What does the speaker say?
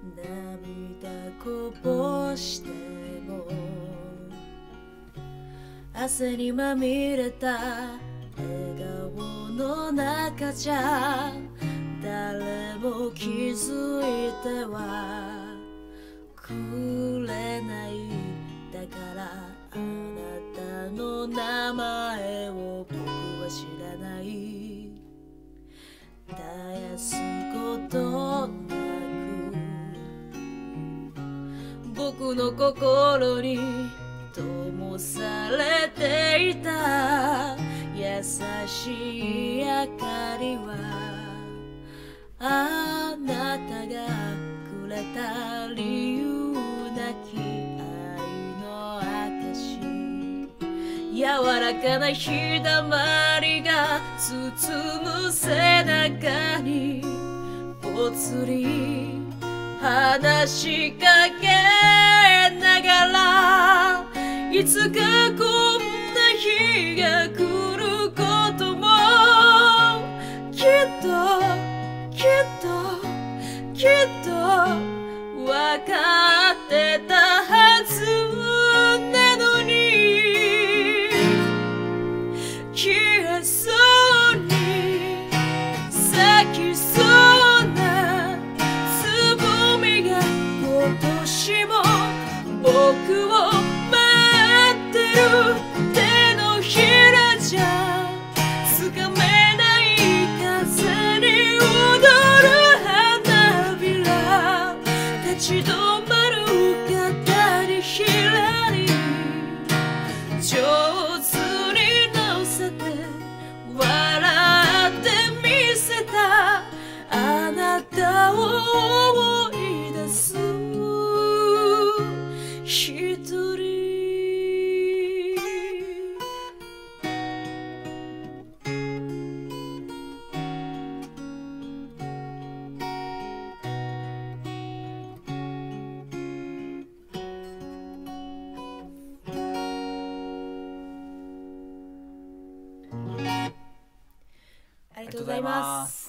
涙こぼしても汗にまみれた笑顔の中じゃ誰も気づいてはくれない。だからあなたの名前を僕は知らない。絶やすことなく僕の心に灯されていた優しい明かりはあなたがくれた理由なき愛の証。柔らかな日だまりが包む背中にぽつり話しかけながらいつかこんな日が来ることもきっときっときっとわかってたはずなのに消えそうに咲きそうなつぼみが今年も僕を待ってる。手のひらじゃつかめない風に踊る花びら立ち止まる肩にひらり上手に乗せて笑ってみせたあなたを思い出す一人。ありがとうございます。